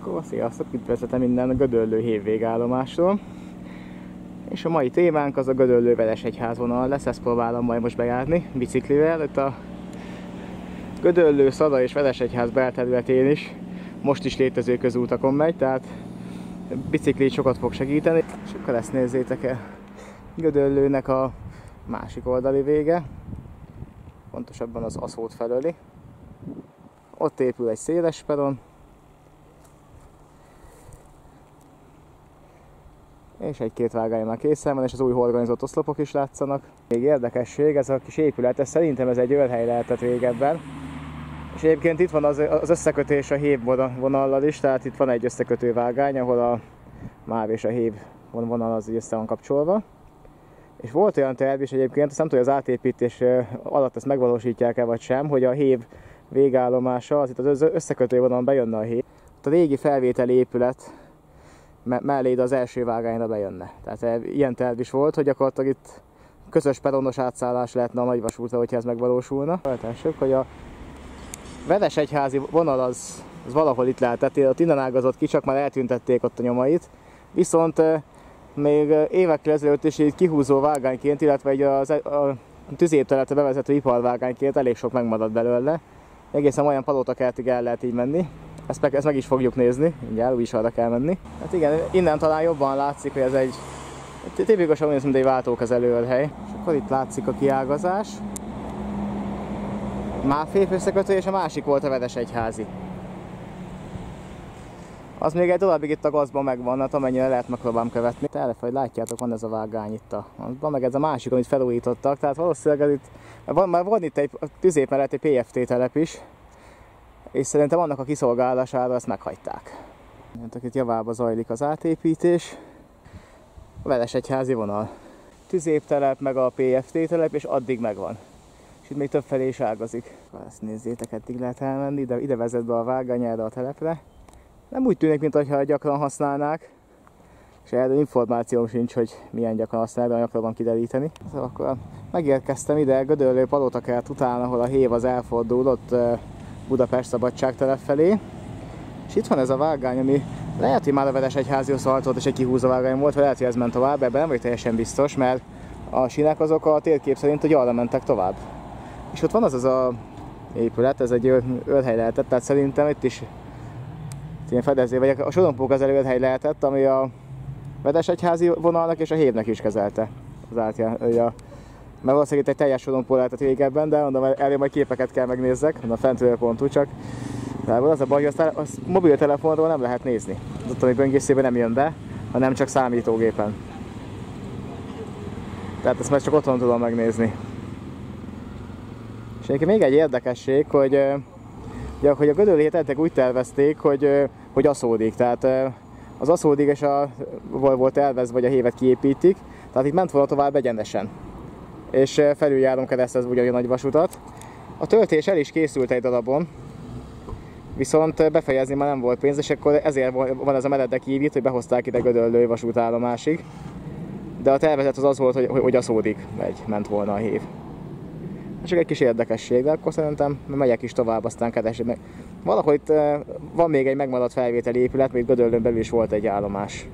Akkor sziasztok, üdvözletem minden Gödöllő hévvégállomásról. És a mai témánk az a Gödöllő-Veresegyház vonal lesz, ezt próbálom majd most bejárni biciklivel. Itt a Gödöllő, Szada és Veresegyház belterületén is most is létező közútakon megy, tehát bicikli sokat fog segíteni. És akkor ezt nézzétek el, Gödöllőnek a másik oldali vége, pontosabban az Aszót felőli. Ott épül egy széles peron, és egy-két vágány már készen van, és az új horgonizott oszlopok is látszanak. Még érdekesség, ez a kis épület, ez szerintem ez egy őrhely lehetett régebben. És egyébként itt van az összekötés a hév vonallal is, tehát itt van egy összekötő vágány, ahol a MÁV és a hév vonal az össze van kapcsolva. És volt olyan terv is egyébként, azt nem tudom, hogy az átépítés alatt ezt megvalósítják-e vagy sem, hogy a hév végállomása, az itt az összekötő vonalon bejönne a hév. A régi felvételi épület mellé az első vágányra bejönne. Tehát ilyen terv is volt, hogy gyakorlatilag itt közös peronos átszállás lehetne a nagyvasútra, hogyha ez megvalósulna. Látások, hogy a Veresegyházi vonal az valahol itt lehetett, ott innen ágazott ki, csak már eltüntették ott a nyomait. Viszont még évekkel ezelőtt is így kihúzó vágányként, illetve egy a tüzérterületre bevezető iparvágányként elég sok megmaradt belőle. Egészen olyan palotakertig el lehet így menni. Ezt meg is fogjuk nézni, mindjárt úgy is arra kell menni. Hát igen, innen talán jobban látszik, hogy ez egy tipikusan olyan, mint egy váltókezelő őrhely. És akkor itt látszik a kiágazás. MÁV összekötő, és a másik volt a Veresegyházi. Az még egy darabig itt a gazban megvan, hát amennyire lehet megpróbálom követni. Elefaj, látjátok, van ez a vágány itt van meg ez a másik, amit felújítottak, tehát valószínűleg itt van itt egy tüzép mellett egy PFT telep is. És szerintem annak a kiszolgálására ezt meghagyták. Itt javába zajlik az átépítés. A Veresegyházi vonal. Tüzéptelep, meg a PFT telep, és addig megvan. És itt még többfelé is ágazik. Ezt nézzétek, eddig lehet elmenni, de ide vezet be a vágány erre a telepre. Nem úgy tűnik, mintha gyakran használnák. És erről információm sincs, hogy milyen gyakran használják, de akarom kideríteni. Szóval akkor megérkeztem ide Gödöllő palotakert után, ahol a hév az elfordul, ott Budapest Szabadságtelep felé. És itt van ez a vágány, ami lehet, hogy már a Veresegyházihoz haltott, és egy kihúzó vágány volt, vagy lehet, hogy ez ment tovább, ebben nem vagy teljesen biztos, mert a sínek azok a térkép szerint, hogy arra mentek tovább. És ott van az a épület, ez egy őrhely lehetett, tehát szerintem itt is ilyen fedező, vagy a sorompókezelő őrhely lehetett, ami a Veresegyházi vonalnak és a hévnek is kezelte az átjárja. Mert valószínűleg itt egy teljes sorompó lehetett régebben, de mondom, elég majd képeket kell megnézzek, mondom, fentről pontú csak. De az a baj, hogy azt mobiltelefonról nem lehet nézni. Az ottani böngészőben nem jön be, hanem csak számítógépen. Tehát ezt már csak otthon tudom megnézni. És egyébként még egy érdekesség, hogy a Gödöllőt eddig úgy tervezték, hogy aszódik. Tehát az aszódik, és volt tervezve, hogy a hévet kiépítik. Tehát itt ment volna tovább egyenesen. És felüljáron keresztezve ugyanúgy a nagyvasutat. A töltés el is készült egy darabon, viszont befejezni már nem volt pénz, és akkor ezért van ez a meredek ívít, hogy behozták ide Gödöllő vasútállomásig. De a tervezet az volt, hogy aszódig ment volna a hév. Csak egy kis érdekesség, de akkor szerintem megyek is tovább, aztán keresni meg. Valahol itt van még egy megmaradt felvételi épület, még Gödöllőn belül is volt egy állomás.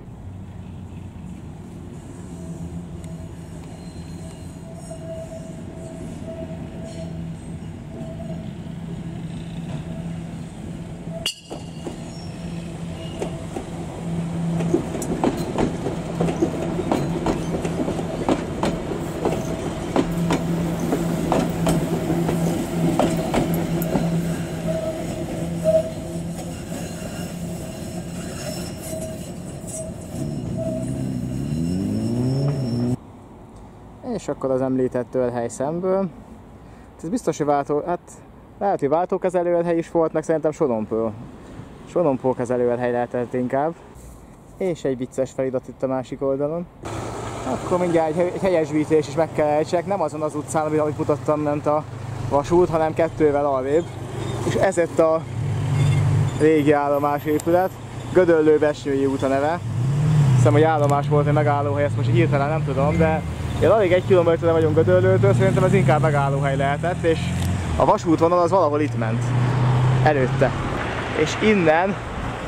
És akkor az említett őrhely szemből. Ez biztos, hogy lehet, hogy váltókezelő őrhely is volt, meg szerintem sorompókezelő őrhely lehetett inkább. És egy vicces felirat itt a másik oldalon. Akkor mindjárt egy helyesbítés is meg kell ejtsek. Nem azon az utcán, amit mutattam, ment a vasút, hanem 2-vel arrébb. És ez itt a régi állomásépület. Gödöllő-Besnői út a neve. Hiszem, hogy állomás volt, egy megállóhely, ezt most így hirtelen nem tudom, de én alig 1 kilométerre vagyunk Gödöllőtől, szerintem ez inkább megállóhely lehetett, és a vasútvonal az valahol itt ment. Előtte. És innen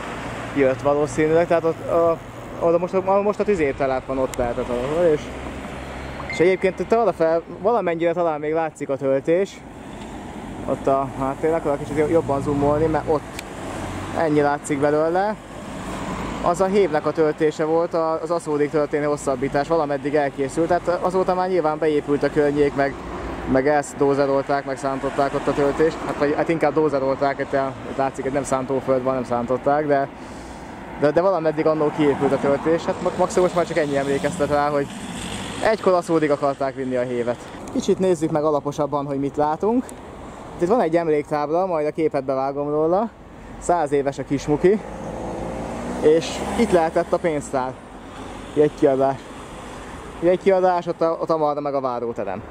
jött valószínűleg, tehát most a tüzértelep van, ott lehetett valahol, és egyébként itt odafel valamennyire talán még látszik a töltés, ott a háttérnek, akkor kicsit jobban zoomolni, mert ott ennyi látszik belőle. Az a hévnek a töltése volt, az aszódig történő hosszabbítás valameddig elkészült, tehát azóta már nyilván beépült a környék, meg ezt dózerolták, meg szántották ott a töltést, hát inkább dózerolták, itt látszik, hogy nem szántóföld van, nem szántották, de valameddig annól kiépült a töltés, hát maximum most már csak ennyi emlékeztet rá, hogy egykor aszódig akarták vinni a hévet. Kicsit nézzük meg alaposabban, hogy mit látunk. Itt van egy emléktábla, majd a képet bevágom róla, 100 éves a Kismuki, és itt lehetett a pénztár, jegykiadás. Jegykiadás, ott amarra meg a váróterem.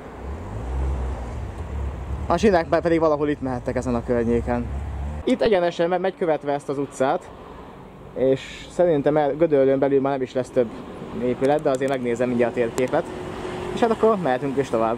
A sinek pedig valahol itt mehettek ezen a környéken. Itt egyenesen megy követve ezt az utcát, és szerintem Gödöllőn belül már nem is lesz több épület, de azért megnézem mindjárt a térképet. És hát akkor mehetünk is tovább.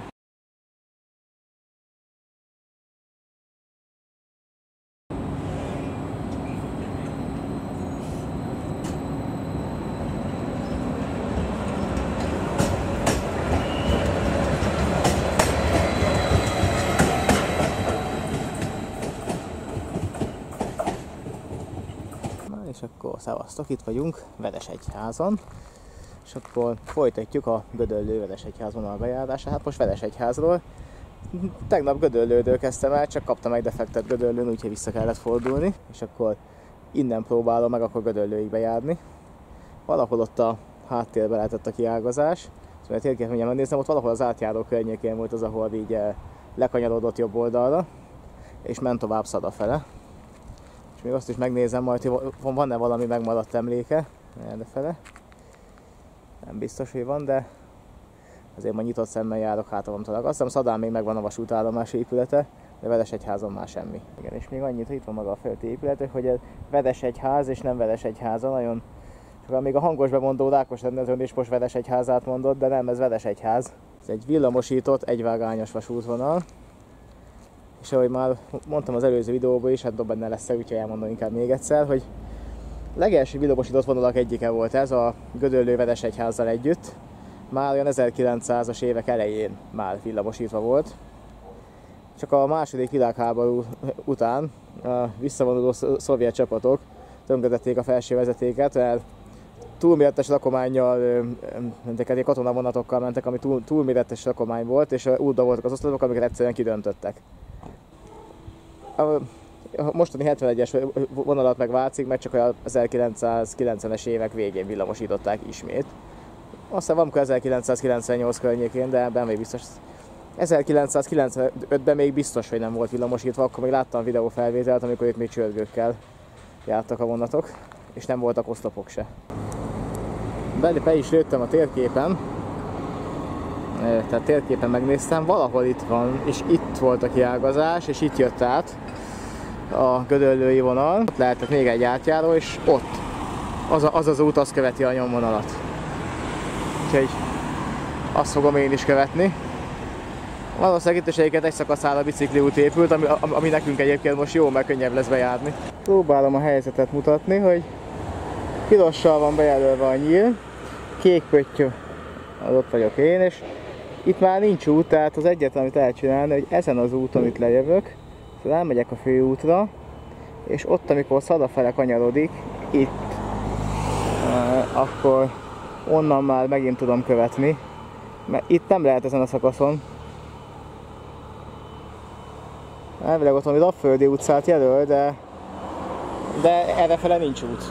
És akkor szevasztok, itt vagyunk Vedesegyházon, és akkor folytatjuk a Gödöllő-Vedesegyház vonalbejárását. Hát most Vedesegyházról. Tegnap Gödöllőről kezdtem el, csak kaptam egy defektet Gödöllőn, úgyhogy vissza kellett fordulni, és akkor innen próbálom meg akkor Gödöllőig bejárni. Valahol ott a háttérben lehetett a kiágazás, szóval a térképet mindjárt megnézem, ott valahol az átjáró környékén volt az, ahol így lekanyarodott jobb oldalra, és ment tovább Szada fele. És még azt is megnézem majd, hogy van-e valami megmaradt emléke errefele. Nem biztos, hogy van, de azért majd nyitott szemmel járok, hát van talán. Azt hiszem Szadán még megvan a vasútállomás épülete, de Vedesegyházon már semmi. Igen, és még annyit, hogy itt van maga a földi épület, hogy ez Vedesegyház és nem Vedesegyháza, nagyon sokan még a hangos bemondó Rákos rendezőn is most Vedesegyházát mondott, de nem, ez Vedesegyház. Ez egy villamosított, egyvágányos vasútvonal. És ahogy már mondtam az előző videóban is, hát dobban ne lesz, úgyhogy elmondom inkább még egyszer, hogy legelső villamosított vonalak egyike volt ez a Gödöllő-Vedesegyházzal együtt. Már olyan 1900-as évek elején már villamosítva volt. Csak a második világháború után a visszavonuló szovjet csapatok tönkretették a felső vezetéket, mert túlméretes rakománnyal mentek, egy katonavonatokkal mentek, ami túlméretes rakomány volt, és útba voltak az oszlopok, amiket egyszerűen kidöntöttek. A mostani 71-es vonalat meg Vácig, meg csak a 1990-es évek végén villamosították ismét. Aztán valamikor 1998 környékén, de ebben még biztos. 1995-ben még biztos, hogy nem volt villamosítva, akkor még láttam videófelvételt, amikor itt még csörgőkkel jártak a vonatok, és nem voltak oszlopok se. Be is lőttem a térképen, tehát térképen megnéztem, valahol itt van, és itt volt a kiágazás, és itt jött át a gödöllői vonal. Ott lehetett még egy átjáró, és ott az út, az követi a nyomvonalat. Úgyhogy azt fogom én is követni. Valószínűleg itt is egy szakaszára bicikliút épült, ami nekünk egyébként most jó, mert könnyebb lesz bejárni. Próbálom a helyzetet mutatni, hogy pirossal van bejelölve a nyíl, kék pöttyö, az ott vagyok én, és itt már nincs út, tehát az egyetlen, amit lehet csinálni, hogy ezen az úton itt lejövök, szóval elmegyek a főútra, és ott, amikor Szada fele kanyarodik, itt, akkor onnan már megint tudom követni, mert itt nem lehet ezen a szakaszon. Elvileg ott valami Rappföldi utcát jelöl, de errefele nincs út.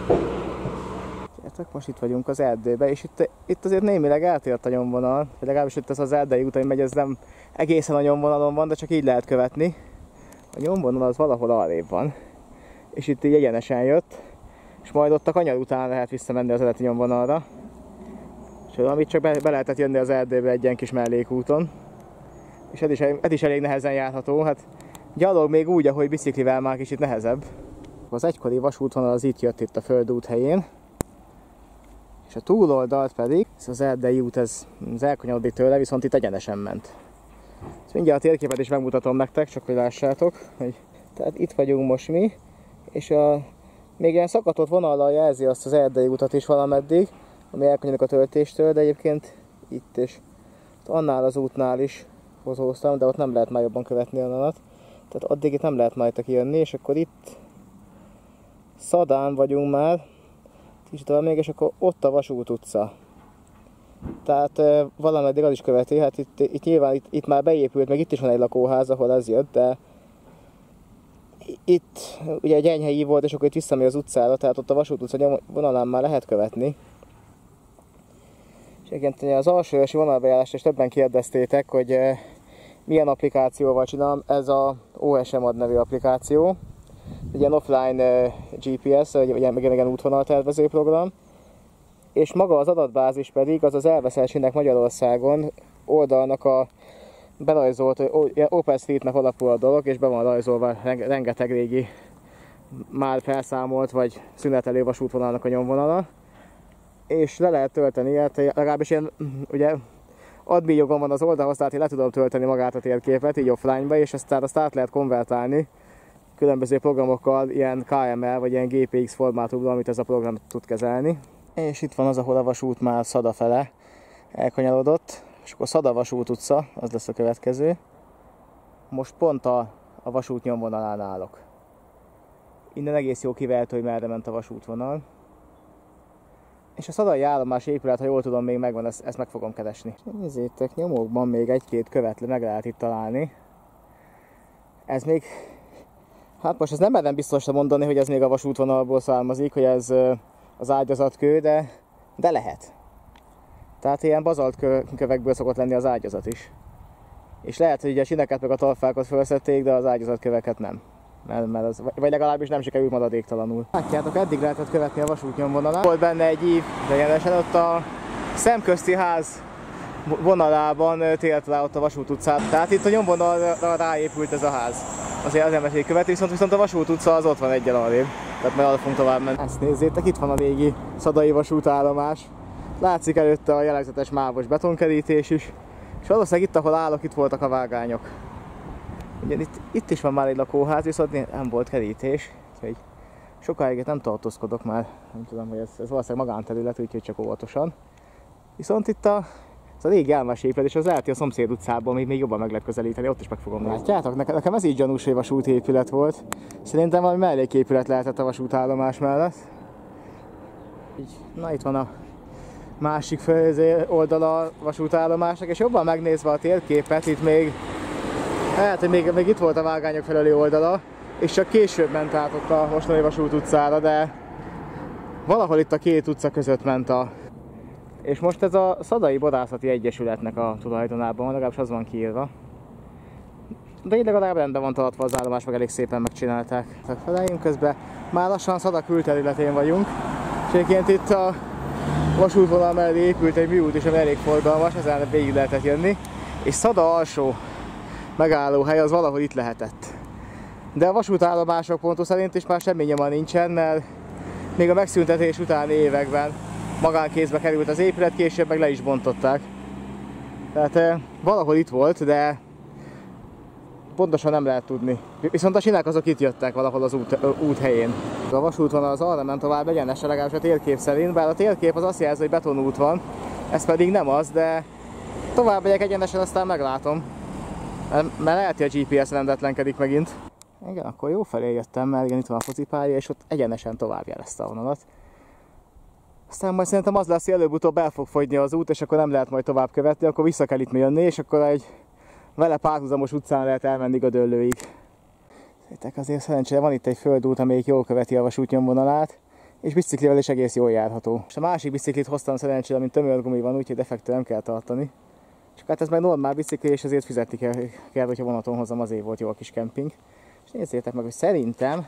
Most itt vagyunk az erdőben, és itt azért némileg eltért a nyomvonal, legalábbis itt ez az erdei út, ami megy, ez nem egészen a nyomvonalon van, de csak így lehet követni. A nyomvonal az valahol arrébb van, és itt így egyenesen jött, és majd ott a kanyar után lehet visszamenni az eredeti nyomvonalra. És amit csak be lehetett jönni az erdőbe egy ilyen kis mellékúton. És ez is elég nehezen járható, hát gyalog még úgy, ahogy biciklivel már kicsit nehezebb. Az egykori vasútvonal az itt jött, itt a Földút helyén. És a túloldalt pedig, ez az erdei út, ez elkanyarodik tőle, viszont itt egyenesen ment. Ezt mindjárt a térképet is megmutatom nektek, csak hogy lássátok, hogy tehát itt vagyunk most mi, és Még ilyen szakatott vonallal jelzi azt az erdei utat is valameddig, ami elkanyarodik a töltéstől, de egyébként itt is. Annál az útnál is hozóztam, de ott nem lehet már jobban követni onnan. Tehát addig itt nem lehet majd kijönni, és akkor itt Szadán vagyunk már, kicsit tovább még, és akkor ott a Vasút utca. Tehát valameddig az is követi, hát itt nyilván itt már beépült, meg itt is van egy lakóház, ahol ez jött, de itt ugye egy enyhe ív volt, és akkor itt visszamegy az utcára, tehát ott a Vasút utca vonalán már lehet követni. És egyébként az alsóörsi vonalbejárást is többen kérdeztétek, hogy milyen applikációval csinálom. Ez a OSM ad nevű applikáció. Egy ilyen offline GPS, vagy ilyen útvonaltervező program. És maga az adatbázis pedig az elveszeltségnek Magyarországon oldalnak a berajzolt, OpenStreetMap alapul a dolog, és be van rajzolva rengeteg régi már felszámolt vagy szünetelő vasútvonalnak a nyomvonala. És le lehet tölteni, hát legalábbis ilyen, ugye admin jogom van az oldalhoz, tehát én le tudom tölteni magát a térképet, így offline-ba, és aztán azt át lehet konvertálni különböző programokkal, ilyen KML vagy ilyen GPX formátumban, amit ez a program tud kezelni. És itt van az, ahol a vasút már Szada fele elkanyarodott, és akkor Szada Vasút utca, az lesz a következő. Most pont a vasút nyomvonalán állok. Innen egész jó kivehető, hogy merre ment a vasútvonal. És a szadai állomás épület, ha jól tudom, még megvan, ezt meg fogom keresni. Nézzétek, nyomokban még egy-két követ meg lehet itt találni. Ez még... Hát most ez nem merem biztosra mondani, hogy ez még a vasútvonalból származik, hogy ez az ágyazatkő, de lehet. Tehát ilyen bazalt kövekből szokott lenni az ágyazat is. És lehet, hogy a sineket meg a talpákat felszették, de az átgyazatköveket nem. Mert az, vagy legalábbis nem sikerült maradéktalanul. Látjátok, eddig lehetett követni a vasút nyomvonalát. Volt benne egy ív, de egyenesen ott a szemközti ház vonalában tért rá ott a Vasút utcát. Tehát itt a nyomvonalra ráépült ez a ház. Azért az emeték követi, viszont a Vasút utca az ott van egyen arrébb. Tehát meg arra fogunk tovább menni. Ezt nézzétek, itt van a régi szadai vasútállomás. Látszik előtte a jellegzetes mávos betonkerítés is. És valószínűleg itt, ahol állok, itt voltak a vágányok. Ugye itt is van már egy lakóház, viszont nem volt kerítés. Úgyhogy sokáig itt nem tartózkodok már. Nem tudom, hogy ez valószínűleg magánterület, úgyhogy csak óvatosan. Viszont itt ez a régi álmás épület, és az lehet, hogy a szomszéd utcában még jobban meg lehet közelíteni, ott is meg fogom nézni. Látjátok, nekem ez így gyanús, hogy vasútépület volt. Szerintem valami melléképület lehetett a vasútállomás mellett. Így, na itt van a másik oldala a vasútállomásnak, és jobban megnézve a térképet, itt még lehet, hogy még itt volt a vágányok felüli oldala, és csak később ment át ott a mostani Vasút utcára, de valahol itt a két utca között ment És most ez a Szadai Borászati Egyesületnek a tulajdonában van, legalábbis az van kiírva. De így legalább rendben van tartva az állomás, meg elég szépen megcsinálták. Tehát feleljünk közben. Már lassan Szada külterületén vagyunk, és egyébként itt a vasútvonal mellé épült egy műút is, ami elég forgalmas, ezen végig lehetett jönni. És Szada alsó megállóhely az valahol itt lehetett. De a vasútállomások pontos szerint is már semmi nyoma nincsen, mert még a megszüntetés utáni években magánkézbe került az épület, később meg le is bontották. Tehát valahol itt volt, de pontosan nem lehet tudni. Viszont a sinek azok itt jöttek valahol az út helyén. A vasútvonal az arra ment tovább egyenesen, legalábbis a térkép szerint, bár a térkép az azt jelzi, hogy betonút van, ez pedig nem az, de tovább megyek egyenesen, aztán meglátom. Mert lehet, hogy a GPS rendetlenkedik megint. Igen, akkor jó felé jöttem, mert igen, itt van a focipálya, és ott egyenesen tovább jelezte a vonalat. Aztán majd szerintem az lesz, hogy előbb-utóbb el fog fogyni az út, és akkor nem lehet majd tovább követni, akkor vissza kell itt jönni, és akkor egy vele párhuzamos utcán lehet elmenni Gödöllőig. Azért szerencsére van itt egy földút, amelyik jól követi a vasút nyomvonalát, és biciklivel is egész jól járható. És a másik biciklit hoztam szerencsére, mint tömörgumi van, úgyhogy defektől nem kell tartani. Csak hát ez meg normál bicikli, és ezért fizetni kell, hogyha vonaton hozzam, azért volt jó a kis kemping. És nézzétek meg, hogy szerintem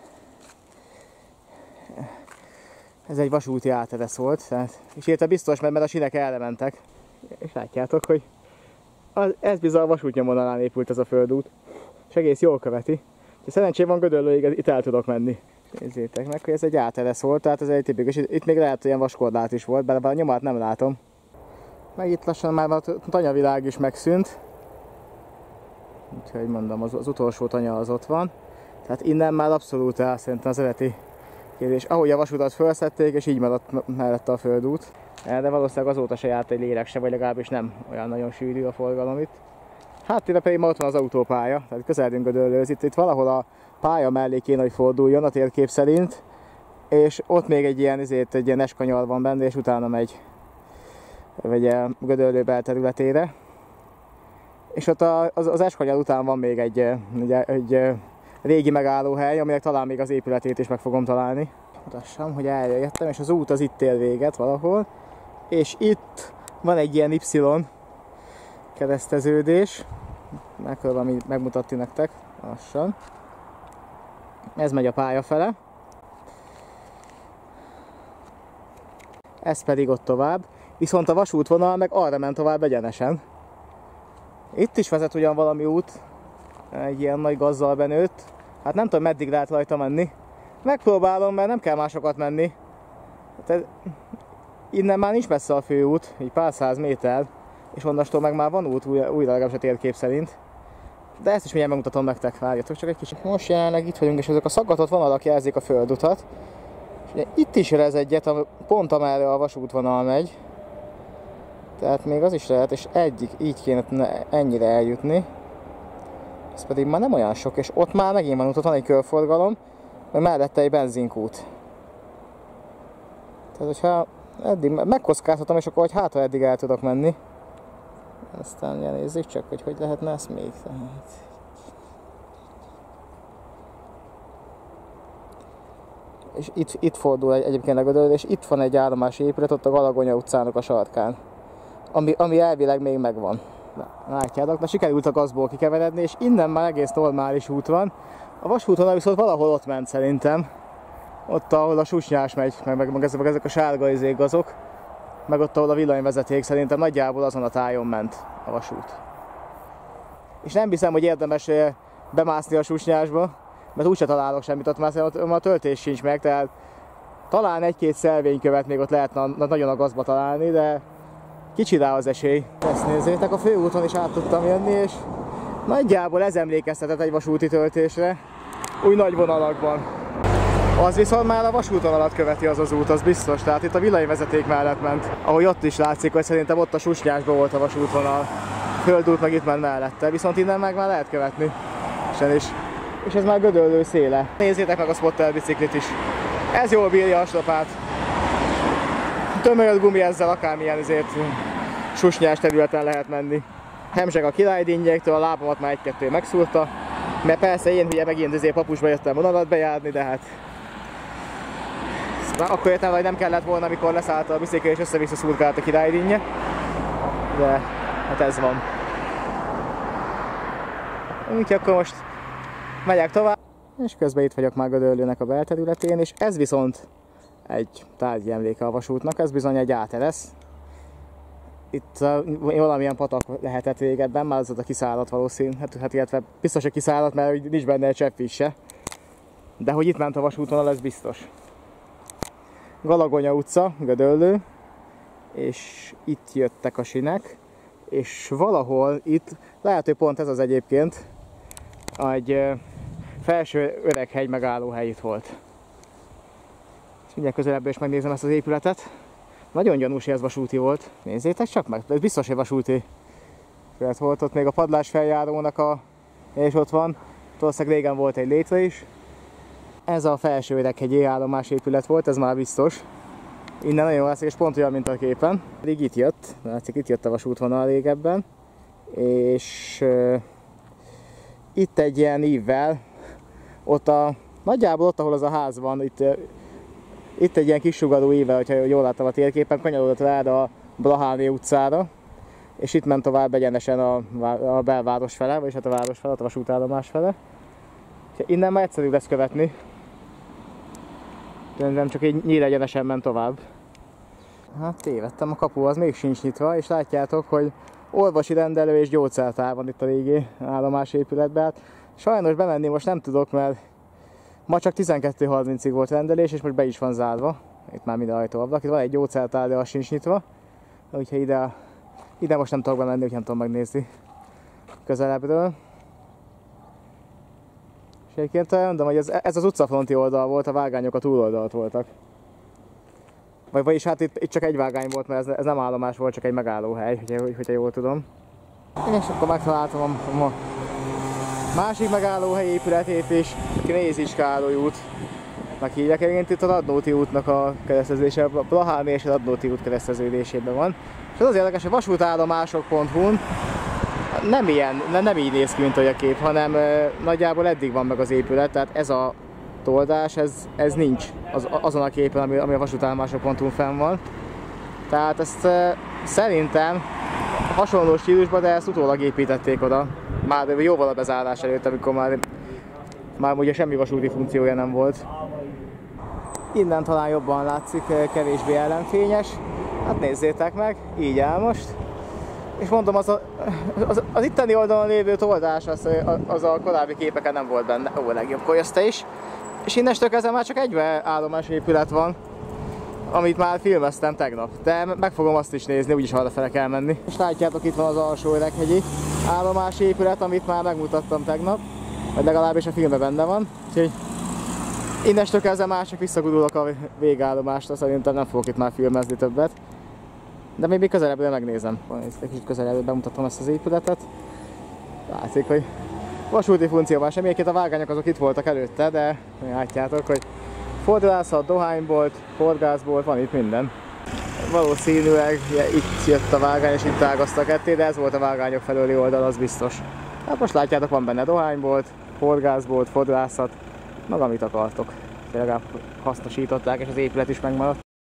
ez egy vasúti áteresz volt, és érte biztos, mert a sinek erre mentek. És látjátok, hogy ez bizony a vasútnyomvonalán épült ez a földút, és egész jól követi. És szerencsém van Gödöllőig, itt el tudok menni. Nézzétek meg, hogy ez egy áteresz volt, tehát ez egy tipikus, itt még lehet, hogy ilyen vaskorlát is volt, bár a nyomát nem látom. Meg itt lassan már a tanyavilág is megszűnt. Úgyhogy mondom, az utolsó tanya az ott van. Tehát innen már abszolút szerintem az eredeti És ahogy a vasutat felszették, és így maradt mellette a földút. De valószínűleg azóta se járt egy lélek se, vagy legalábbis nem olyan nagyon sűrű a forgalom itt. Háttérben pedig ma ott van az autópálya, tehát közeledünk Gödöllőhöz. Itt valahol a pálya mellé kéne, hogy forduljon a térkép szerint, és ott még egy ilyen eskanyar van benne, és utána megy Gödöllő belterületére. És ott az eskanyar után van még egy régi megállóhely, aminek talán még az épületét is meg fogom találni. Mutassam, hogy eljöttem, és az út az itt ér véget valahol. És itt van egy ilyen Y kereszteződés. Megpróbálom megmutatni nektek lassan. Ez megy a pálya fele. Ez pedig ott tovább. Viszont a vasútvonal meg arra ment tovább egyenesen. Itt is vezet ugyan valami út. Egy ilyen nagy gazzal benőtt. Hát nem tudom, meddig lehet rajta menni. Megpróbálom, mert nem kell másokat menni. Tehát innen már nincs messze a főút, így pár száz méter. És onnastól meg már van út, újra legalábbis a térkép szerint. De ezt is mindjárt megmutatom nektek, várjatok csak egy kicsit. Most jelenleg itt vagyunk, és ezek a szaggatott vonalak jelzik a földutat. És itt is rez egyet, pont amerre a vasútvonal megy. Tehát még az is lehet, és így kéne ennyire eljutni. Ez pedig már nem olyan sok, és ott már megint van út, ott van egy körforgalom, meg mellette egy benzinkút. Tehát, hogyha eddig megkockáztatom, és akkor hogy hátra eddig el tudok menni. Aztán nézzük csak, hogy lehetne ezt még. Tehát. És itt fordul egyébként a Gödöllő, és itt van egy állomási épület, ott a Galagonya utcának a sarkán. Ami elvileg még megvan. Látjátok, de sikerült a gazból kikeveredni, és innen már egész normális út van. A vasútvonal viszont valahol ott ment szerintem. Ott, ahol a susnyás megy, meg ezek a sárga gazok. Meg ott, ahol a villanyvezeték, szerintem nagyjából azon a tájon ment a vasút. És nem hiszem, hogy érdemes bemászni a susnyásba, mert úgyse találok semmit ott, már a töltés sincs meg, tehát talán egy-két szelvénykövet még ott lehetne nagyon a gazba találni, de kicsi rá az esély. Ezt nézzétek, a főúton is át tudtam jönni, és nagyjából ez emlékeztetett egy vasúti töltésre, úgy nagy vonalakban. Az viszont már a vasútvonalat követi az út, az biztos, tehát itt a villanyvezeték mellett ment. Ahogy ott is látszik, hogy szerintem ott a susnyásban volt a vasútvonal. Földút meg itt ment mellette, viszont innen meg már lehet követni. És ez már Gödöllő széle. Nézzétek meg a spotter biciklit is. Ez jól bírja a slapát. Tömör gumi, ezzel akármilyen susnyás területen lehet menni. Hemzseg a királydínnyektől, a lábamat már egy-kettő megszúrta. Mert persze én hülye megint papusba jöttem vonalat bejárni, de hát akkor értem, hogy nem kellett volna, amikor leszállt a bicikli és össze-vissza szurkált a királydínnye. De hát ez van. Úgyhogy akkor most megyek tovább. És közben itt vagyok már Gödöllőnek a belterületén, és ez viszont egy tárgyi emléke a vasútnak, ez bizony egy áteresz. Itt valamilyen patak lehetett régebben, már azóta kiszáradt valószínű, hát illetve biztos, hogy kiszáradt, mert nincs benne egy csepp is se. De hogy itt ment a vasútvonal, ez biztos. Galagonya utca, Gödöllő, és itt jöttek a sinek, és valahol itt, lehet, hogy pont ez az egyébként, egy felső Öreghegy megállóhely itt volt. És mindjárt közelebbről is megnézem ezt az épületet. Nagyon gyanús, hogy ez vasúti volt. Nézzétek csak meg, ez biztos, hogy vasúti épület volt. Ott még a padlás feljárónak és ott van. Valószínűleg régen volt egy létre is. Ez a felső Öreghegyi állomás épület volt, ez már biztos. Innen nagyon látszik, és pont olyan, mint a képen. Pedig itt jött, látszik, itt jött a vasútvonal régebben. És itt egy ilyen ívvel, nagyjából ott, ahol az a ház van, itt egy ilyen kis sugarú ívvel, hogyha jól láttam a térképen, kanyarodott rád a Blaháné utcára, és itt ment tovább egyenesen a belváros fele, vagyis hát a város fele, a vasútállomás fele. Innen már egyszerű lesz követni. Nem csak így nyíl egyenesen ment tovább. Hát tévedtem, a kapu az még sincs nyitva, és látjátok, hogy orvosi rendelő és gyógyszertár van itt a régi állomásépületben. Hát sajnos bemenni most nem tudok, mert ma csak 12:30-ig volt rendelés, és most be is van zárva. Itt már minden ajtóablak. Itt van egy gyógyszertár, de az sincs nyitva. Úgyhogy ide most nem tudok bemenni, úgyhogy nem tudom megnézni közelebbről. És egyébként mondom, hogy ez az utcafronti oldal volt, a vágányok a túloldalt voltak. Vagyis hát itt csak egy vágány volt, mert ez nem állomás volt, csak egy megállóhely, hogyha jól tudom. És akkor megtaláltam a másik megállóhely épületét is, a Knézich Károly útnak hívják. Egyébként itt a Radnóti útnak a kereszteződése, a Blaháni és a Radnóti út kereszteződésében van. És az érdekes, hogy vasútállomások.hu-n nem így néz ki, mint a kép, hanem nagyjából eddig van meg az épület, tehát ez a toldás, ez nincs azon a képen, ami a vasútállomások.hu-n fenn van. Tehát ezt szerintem hasonló stílusban, de ezt utólag építették oda. Már jóval a bezárás előtt, amikor már ugye semmi vasúti funkciója nem volt. Innen talán jobban látszik, kevésbé ellenfényes. Hát nézzétek meg, így áll most. És mondom, az itteni oldalon lévő toldás, az a korábbi képeken nem volt benne. Ó, legjobbkor jössz te is. És innestől kezdve már csak egy állomás épület van, amit már filmeztem tegnap. De meg fogom azt is nézni, úgyis arrafele kell menni. És látjátok, itt van az Alsó-Öreghegyi állomási épület, amit már megmutattam tegnap. Vagy legalábbis a filmben benne van. Úgyhogy innestől kezdve már csak visszagudulok a végállomásra, szerintem nem fogok itt már filmezni többet. De még közelebbről megnézem. Egy kicsit közelebbről bemutatom ezt az épületet. Látszik, hogy vasúti funkció van semmi, egyébként a vágányok azok itt voltak előtte, de látjátok, hogy fodrászat, dohánybolt, horgászbolt, van itt minden. Valószínűleg itt jött a vágány és itt ágaztak ketté, de ez volt a vágányok felőli oldal, az biztos. Hát most látjátok, van benne dohánybolt, horgászbolt, fodrászat, meg amit akartok. Legalább hasznosították és az épület is megmaradt.